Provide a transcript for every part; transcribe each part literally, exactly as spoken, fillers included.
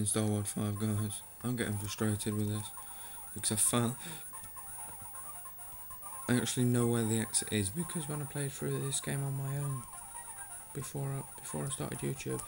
in Star Wars five, guys. I'm getting frustrated with this because I found I actually know where the exit is because when I played through this game on my own before I, before I started YouTube.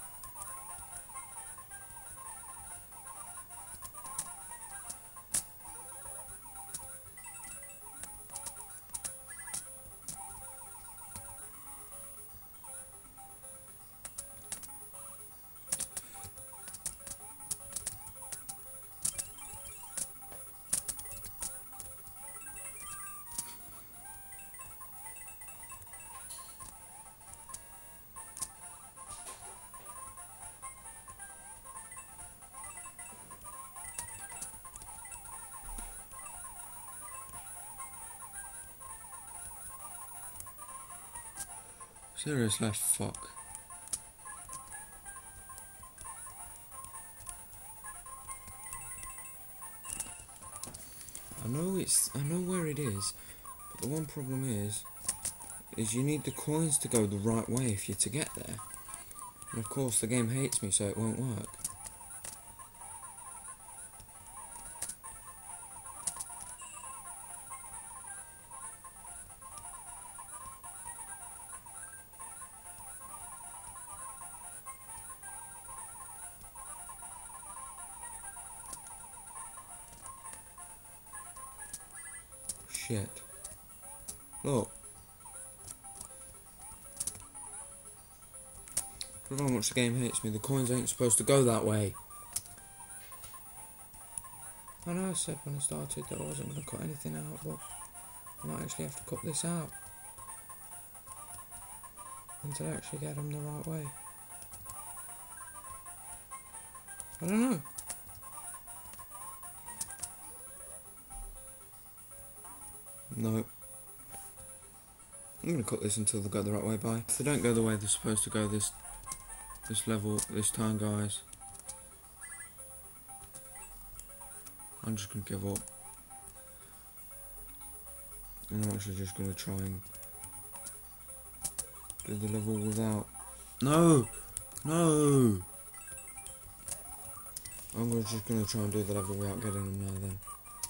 Seriously, fuck. I know it's, I know where it is, but the one problem is, is you need the coins to go the right way if you're to get there. And of course the game hates me, so it won't work. Shit. Look. For how much the game hates me, the coins ain't supposed to go that way. I know I said when I started that I wasn't going to cut anything out, but I might actually have to cut this out. Until I actually get them the right way. I don't know. No. I'm going to cut this until they go the right way by. If they don't go the way they're supposed to go this this level, this time, guys, I'm just going to give up. And I'm actually just going to try and do the level without... No! No! I'm gonna, just going to try and do the level without getting them now then.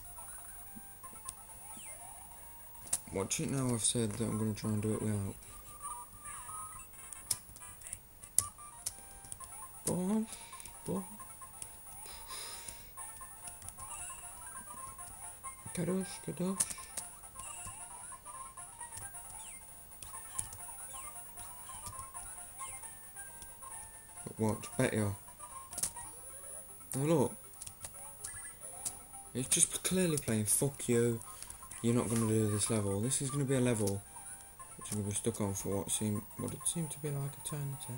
Watch it now, I've said that I'm going to try and do it without. Boom, boom. Kadosh, kadosh. But watch, better. Now look. It's just clearly playing fuck you. You're not going to do this level. This is going to be a level which I'm going to be stuck on for what seem what it seemed to be like eternity.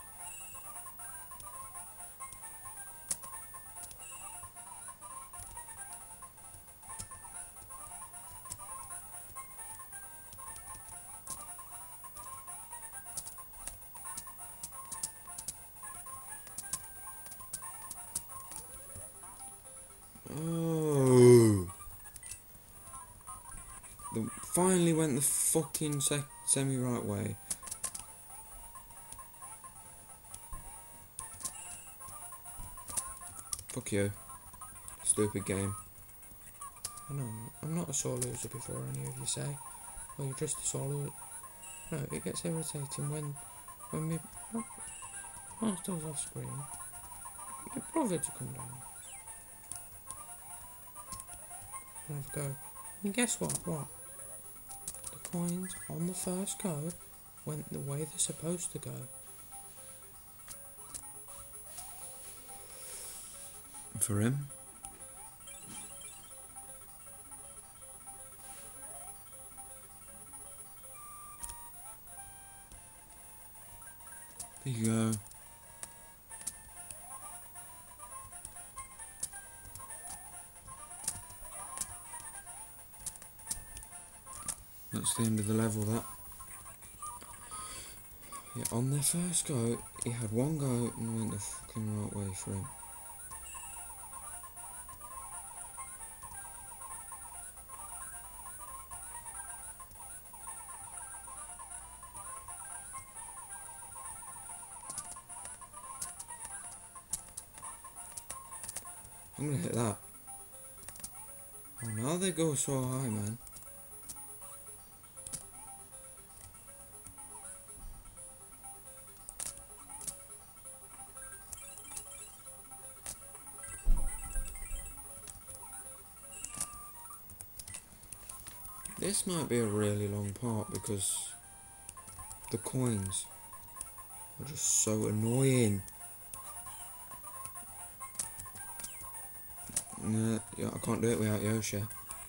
Oh. The, finally went the fucking se semi-right way. Fuck you. Stupid game. I know, I'm not a sore loser before any of you say. Well, you're just a sore loser. No, it gets irritating when, when me, oh, Master's off screen. My brother to come down. And have a go. And guess what? What? The coins on the first go went the way they're supposed to go. For him. There you go. That's the end of the level, that. Yeah, on their first go, he had one go and went the fucking right way for him. I'm gonna hit that. Oh, now they go so high, man. This might be a really long part because the coins are just so annoying. Nah, yeah, I can't do it without Yoshi.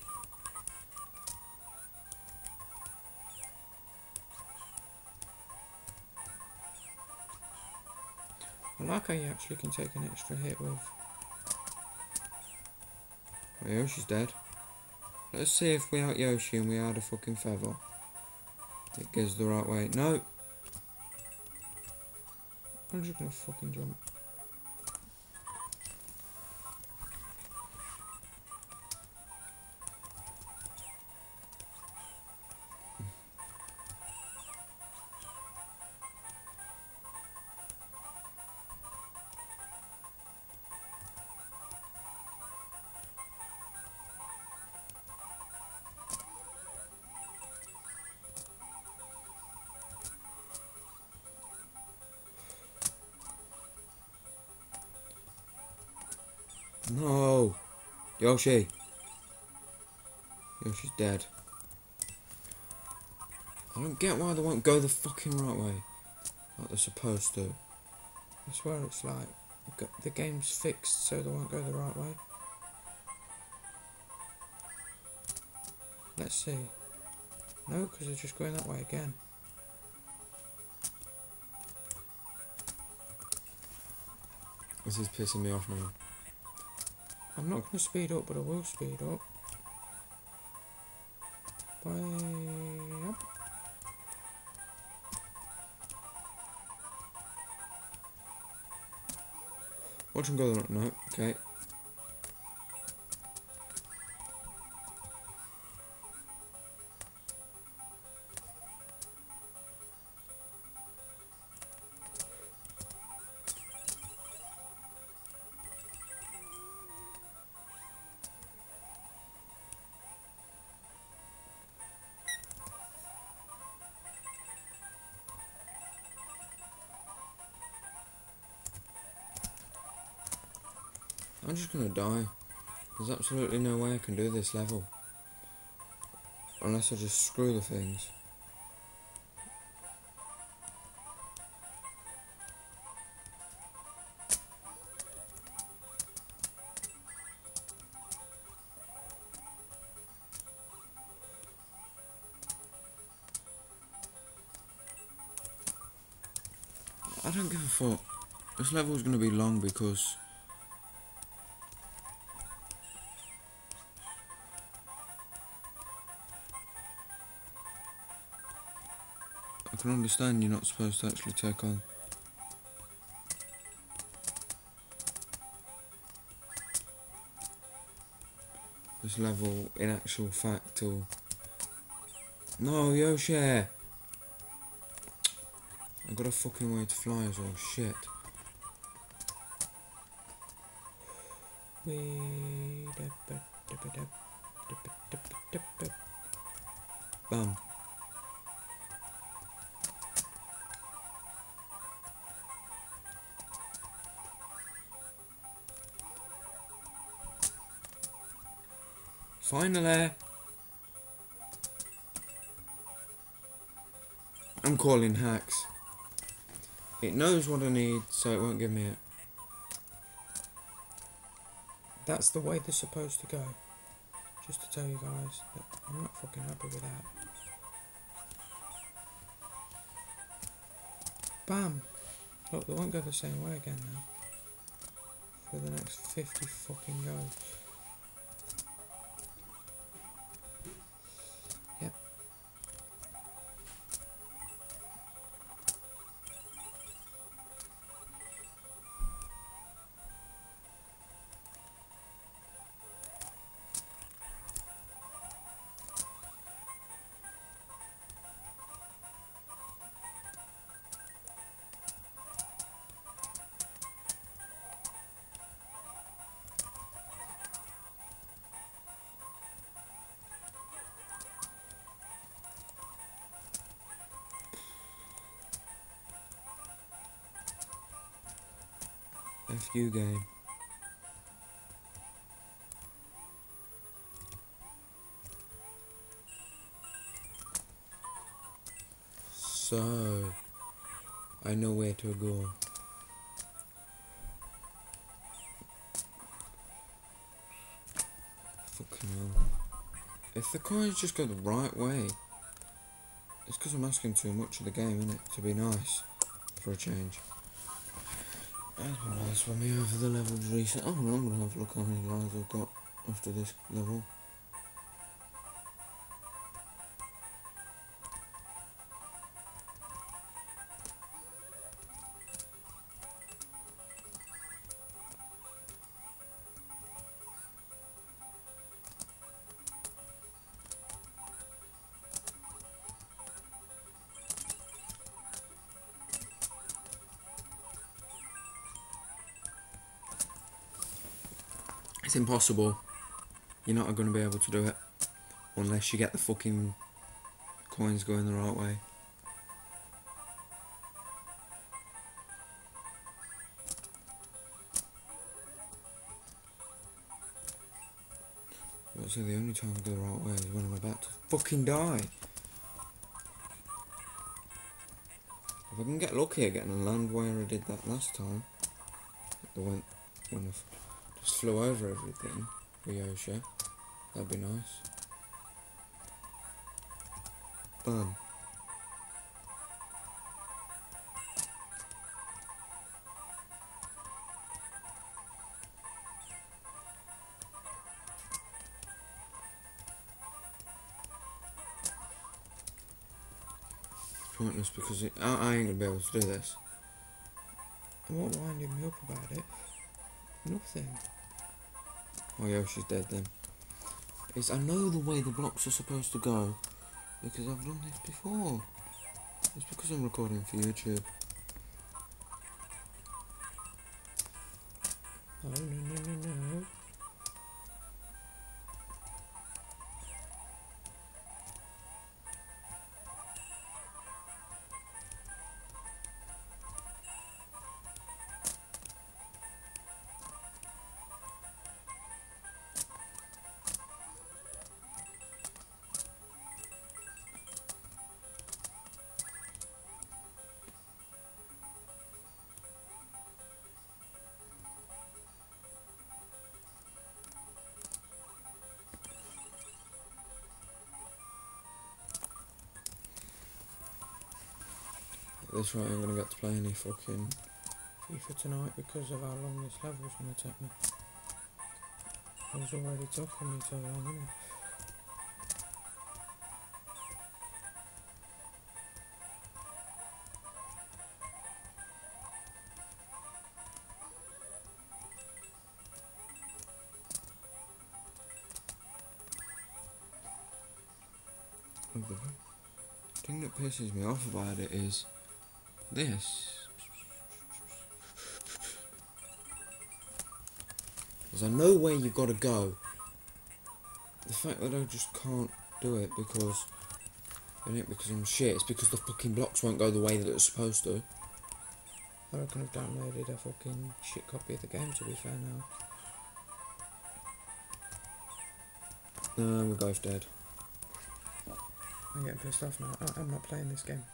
I like how you actually can take an extra hit with... Well, Yoshi's dead. Let's see if we out Yoshi and we add a fucking feather. It goes the right way. No! I'm just gonna fucking jump. No! Yoshi! Yoshi's dead. I don't get why they won't go the fucking right way. Like they're supposed to. I swear it's like the game's fixed so they won't go the right way. Let's see. No, because they're just going that way again. This is pissing me off now. I'm not going to speed up, but I will speed up. Bye. Yep. Watch him go the no, okay. I'm just gonna die. There's absolutely no way I can do this level. Unless I just screw the things. I don't give a fuck. This level is gonna be long because I can understand you're not supposed to actually take on this level in actual fact or... No, Yoshi! I got a fucking way to fly as well, shit. Bam. Finally! I'm calling hacks. It knows what I need, so it won't give me it. That's the way they're supposed to go. Just to tell you guys that I'm not fucking happy with that. Bam! Look, they won't go the same way again now. For the next fifty fucking goes. Yep. F you game. So, I know where to go. Fucking hell. If the coins just go the right way, it's because I'm asking too much of the game, innit? To be nice, for a change. That's been nice for me over the levels recent. Oh, I'm gonna have a look how many lives I've got after this level. It's impossible. You're not going to be able to do it unless you get the fucking coins going the right way. I'd say the only time I go the right way is when I'm about to fucking die. If I can get lucky at getting a land where I did that last time, the one when I just flew over everything with Yoshi, that'd be nice. Bam. Pointless because it, I, I ain't gonna be able to do this. And what winding me up about it? Nothing. Oh, Yoshi's dead then. Is I know the way the blocks are supposed to go because I've done this before. It's because I'm recording for YouTube. Oh no no no no. At this rate I'm gonna get to play any fucking FIFA tonight because of how long this level's gonna take me. I was already talking me so long, innit? The thing that pisses me off about it is this. Because I know where you've got to go. The fact that I just can't do it because it ain't because I'm shit, it's because the fucking blocks won't go the way that it's supposed to. I reckon I've downloaded a fucking shit copy of the game, to be fair now. No, we're both dead. I'm getting pissed off now. I I'm not playing this game.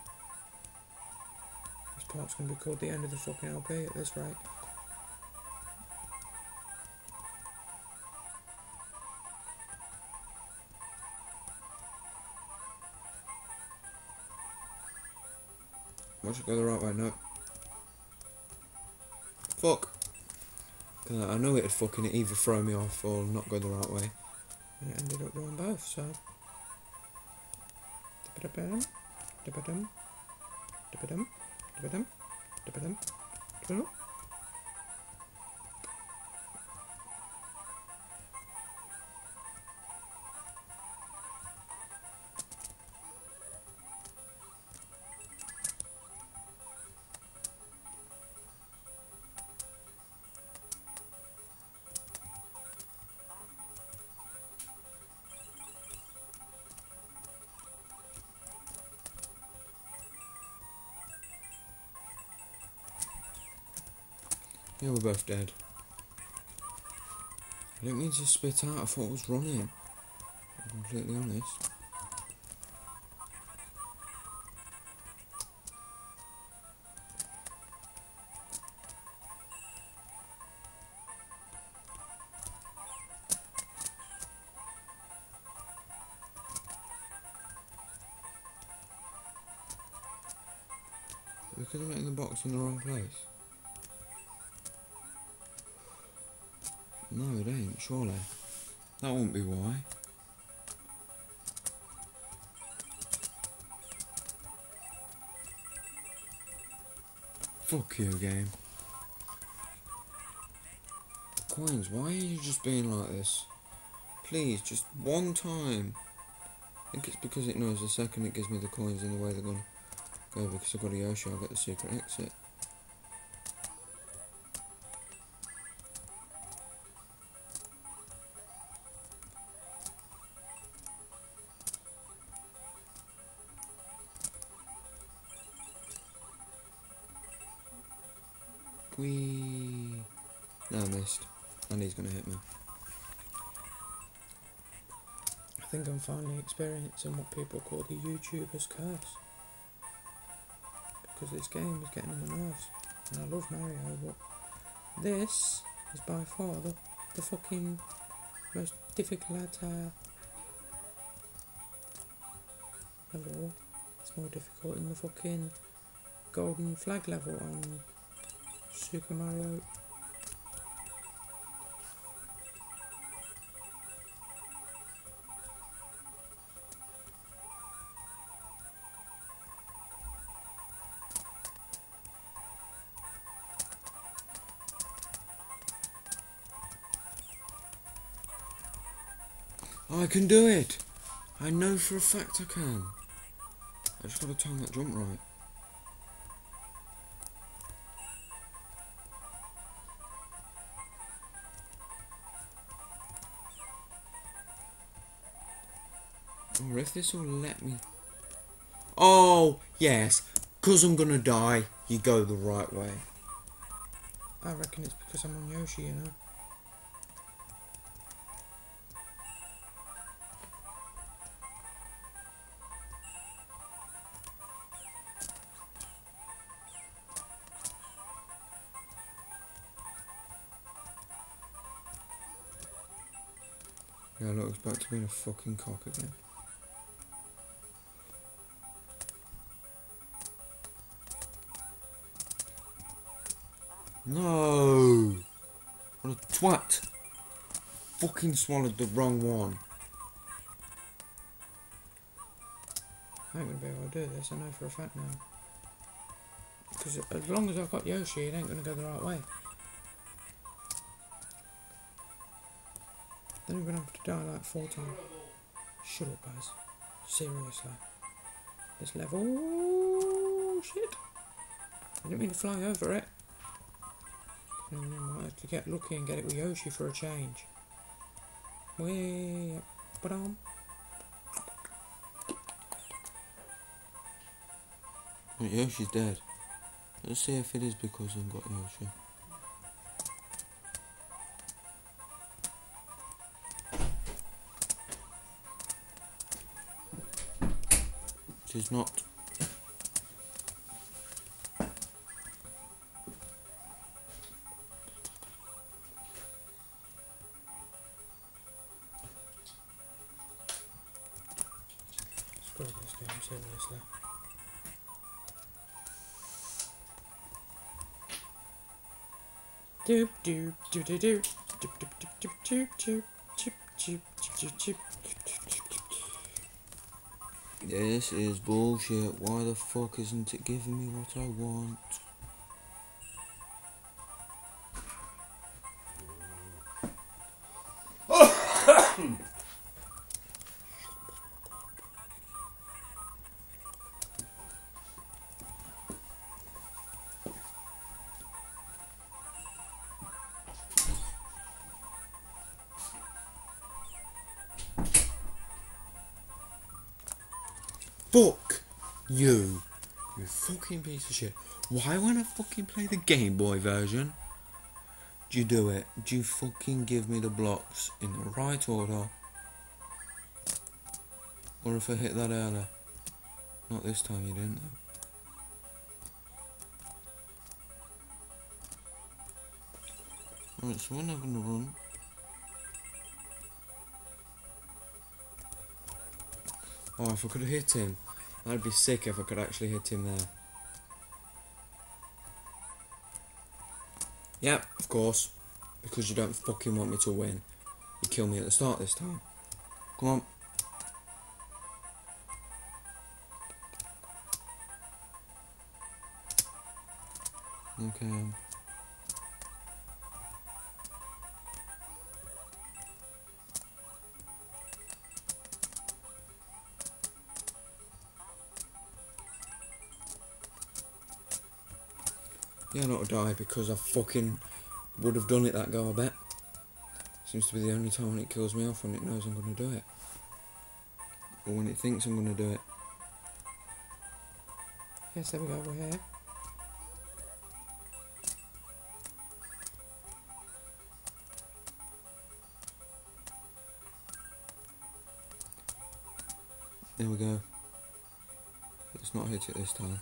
This part's going to be called the end of the fucking L P at this rate. Watch it go the right way, no. Fuck! I know it'd fucking either throw me off or not go the right way. And it ended up doing both, so... Da-ba-dum, da-ba-dum, da-ba-dum, da-ba-dum, da-ba-dum, da-ba-dum. Yeah, we're both dead. I didn't mean to spit out, I thought it was running. I'm completely honest. Because I'm in the box in the wrong place. No, it ain't, surely. That won't be why. Fuck you, game. Coins, why are you just being like this? Please, just one time. I think it's because it knows the second it gives me the coins in the way they're gonna go, because I've got a Yoshi, I'll get the secret exit. Whee! No, I missed. And he's gonna hit me. I think I'm finally experiencing what people call the YouTuber's curse. Because this game is getting on my nerves. And I love Mario, but this is by far the, the fucking most difficult uh, level. It's more difficult than the fucking golden flag level on Super Mario. I can do it! I know for a fact I can. I just gotta time that jump right. Or if this will let me... Oh, yes. Because I'm gonna die, you go the right way. I reckon it's because I'm on Yoshi, you know. Yeah, look, it's back to being a fucking cock again. No! What a twat! Fucking swallowed the wrong one. I ain't gonna be able to do this, I know for a fact now. Because as long as I've got Yoshi, it ain't gonna go the right way. Then I'm gonna have to die like four times. Shut up, Baz. Seriously. This level... Oh, shit. I didn't mean to fly over it. I might have to get lucky and get it with Yoshi for a change. Way up. Ba-dum. Wait, Yoshi's dead. Let's see if it is because I've got Yoshi. It is not. Screw this game, seriously. Doop doop doop doop doop doop doop doop doop doop doop doop doop doop. This is bullshit. Why the fuck isn't it giving me what I want? Fuck you, you fucking piece of shit. Why won't I fucking play the Game Boy version? Do you do it? Do you fucking give me the blocks in the right order? Or if I hit that earlier? Not this time, you didn't though. Right, so we're not gonna run. Oh, if I could have hit him, that'd be sick if I could actually hit him there. Yep, of course. Because you don't fucking want me to win. You kill me at the start this time. Come on. Okay. Yeah, not to die because I fucking would have done it that go, I bet. Seems to be the only time when it kills me off, when it knows I'm going to do it. Or when it thinks I'm going to do it. Yes, there we go, we're here. There we go. Let's not hit it this time.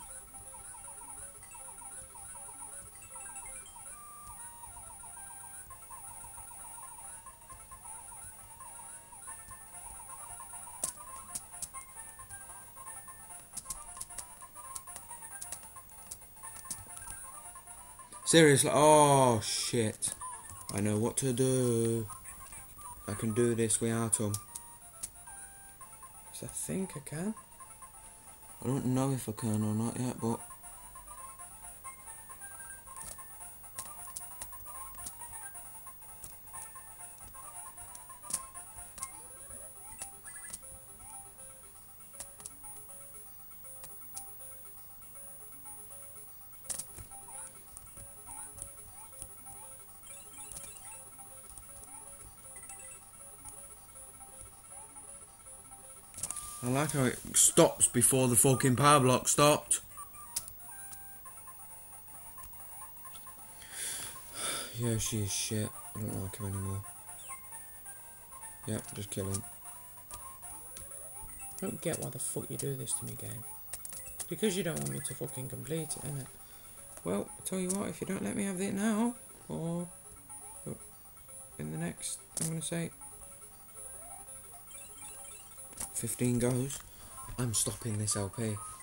Seriously, oh shit. I know what to do. I can do this without them. Yes, I think I can. I don't know if I can or not yet, but... I like how it stops before the fucking power block stopped. Yoshi is shit. I don't like him anymore. Yep, just kill him. I don't get why the fuck you do this to me, game. It's because you don't want me to fucking complete it, innit? Well, I tell you what, if you don't let me have it now, or in the next, I'm gonna say, fifteen goes. I'm stopping this L P.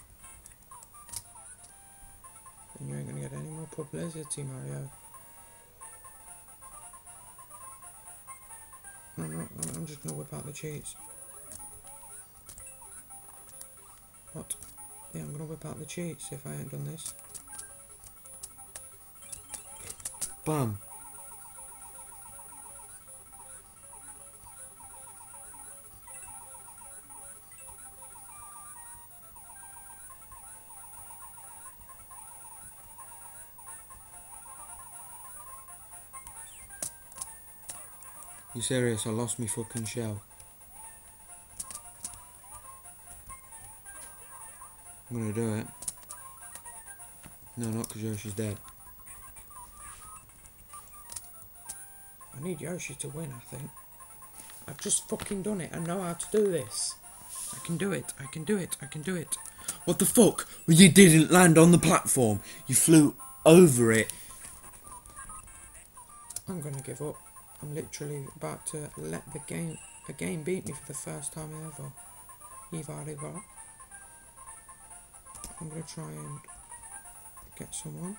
then you ain't gonna get any more publicity, Mario. No, no, I'm just gonna whip out the cheats. What? Yeah, I'm gonna whip out the cheats if I ain't done this. Bam. You serious? I lost me fucking shell. I'm gonna do it. No, not because Yoshi's dead. I need Yoshi to win, I think. I've just fucking done it. I know how to do this. I can do it. I can do it. I can do it. What the fuck? Well, you didn't land on the platform. You flew over it. I'm gonna give up. I'm literally about to let the game, the game beat me for the first time ever. Eva Riva. I'm gonna try and get someone.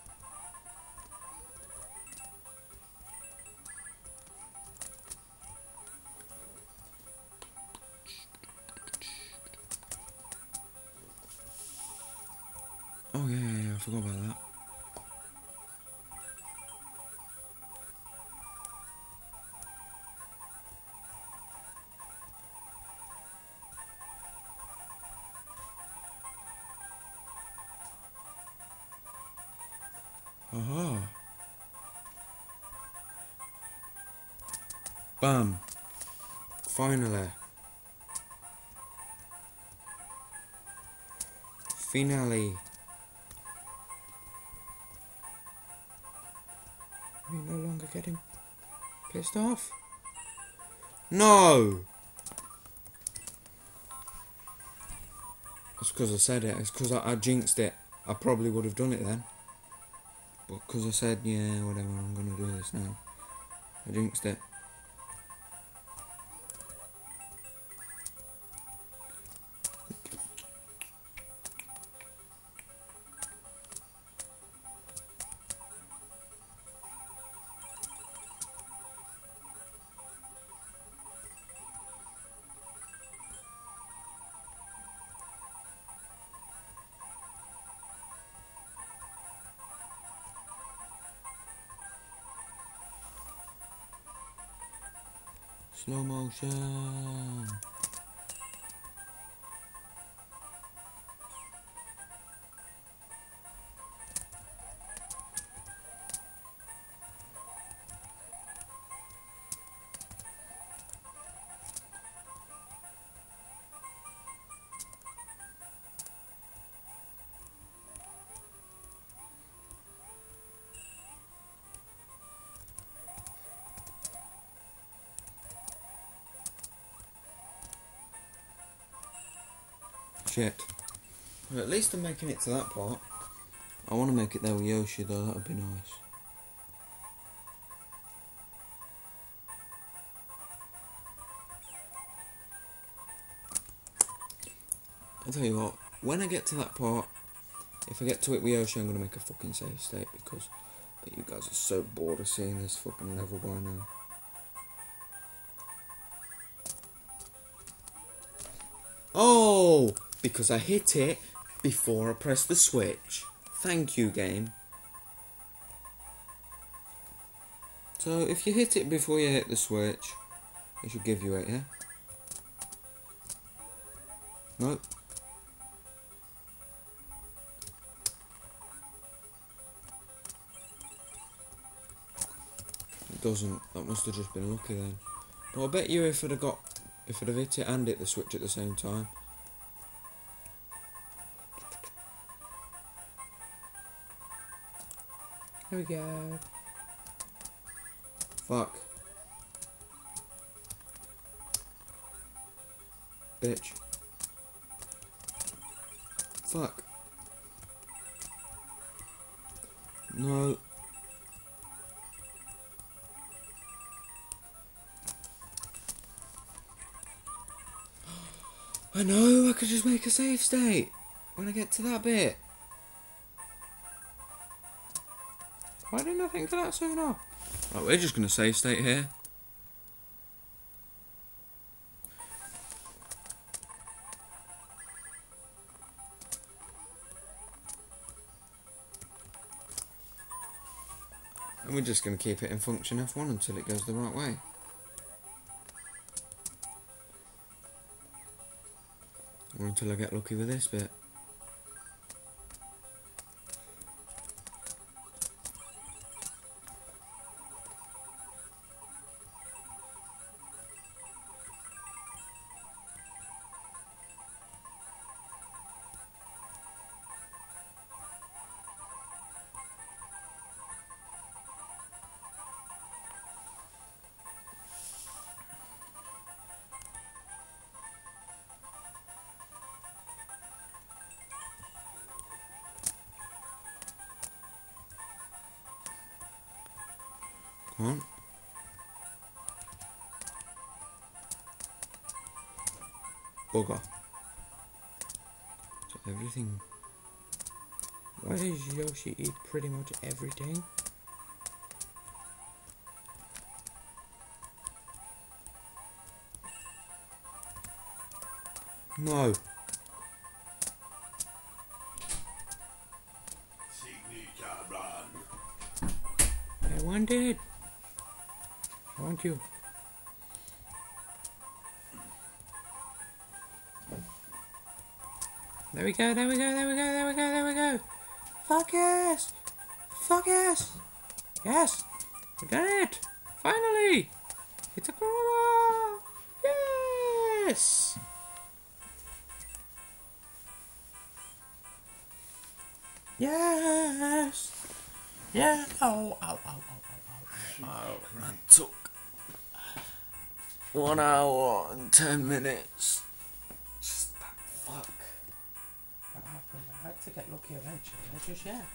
Oh yeah, yeah, yeah, I forgot about that. Aha. Bam. Finally. Finale. We no longer longer getting pissed off. No! It's because I said it. It's because I, I jinxed it. I probably would have done it then. But because I said, yeah, whatever, I'm going to do this now. I jinxed it. Slow motion. Shit. Well, at least I'm making it to that part. I want to make it there with Yoshi though, that would be nice. I'll tell you what, when I get to that part, if I get to it with Yoshi, I'm going to make a fucking save state because you guys are so bored of seeing this fucking level by now. Oh! Because I hit it before I pressed the switch. Thank you, game. So, if you hit it before you hit the switch, it should give you it, yeah? Nope. It doesn't. That must have just been lucky then. But I bet you if I'd have got, if I'd have hit it and hit the switch at the same time. There we go. Fuck. Bitch. Fuck. No. I know, I could just make a save state when I get to that bit. Why didn't I think of that sooner? Right, we're just going to save state here. And we're just going to keep it in function F one until it goes the right way. Or until I get lucky with this bit. Come on. Bugger. So everything. Why does Yoshi eat pretty much everything? No. I want it. I want you. There we go, there we go, there we go, there we go, there we go. Fuck yes! Fuck yes! Yes! We done it! Finally! It's a Cora! Yes! Yes! Yeah! Oh, ow, ow, ow, ow, ow. Oh, that took one hour and ten minutes. Just that fuck. What happened? I had to get lucky eventually. I just yeah.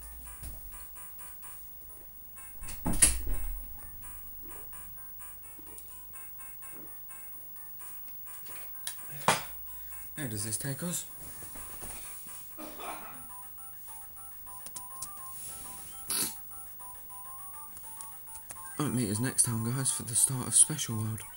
Where does this take us? Right, meet us next time, guys, for the start of Special World.